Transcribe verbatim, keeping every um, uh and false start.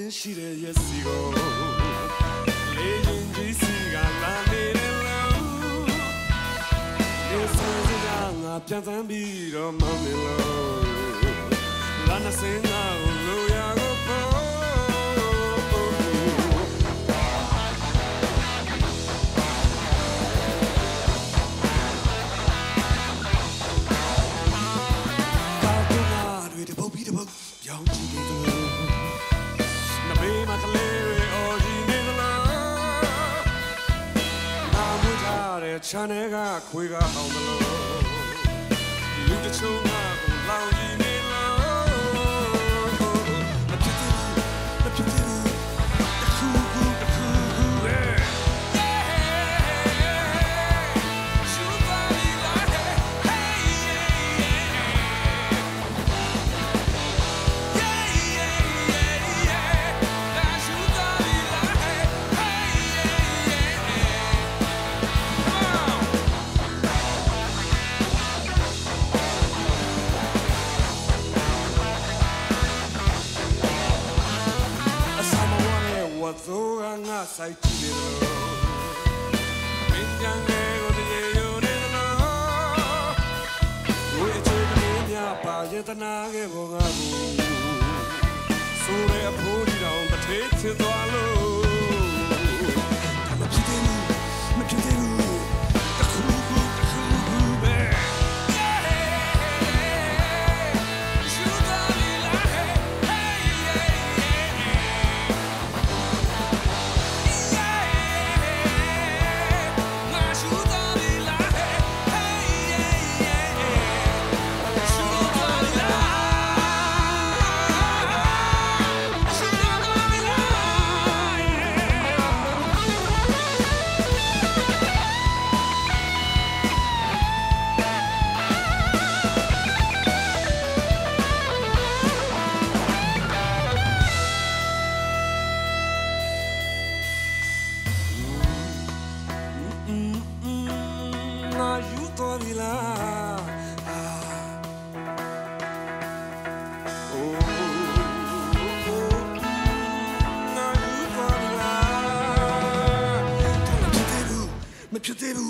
and she did yes go. Legend G C got landed alone. This is a young up and beat on mommy low. Lana sing out, Loya go for. Chanega, Quiga, on the low. Look at you now, lounging in low. The pity, the pity, the cool, the cool, yeah. Shoot body like, hey, yeah, yeah. Yeah, yeah, yeah. Shoot body like, hey, yeah, yeah. So I'm not sight to it. In young day, we take a minute by yet an age. So they are put it on the tape to swallow. Più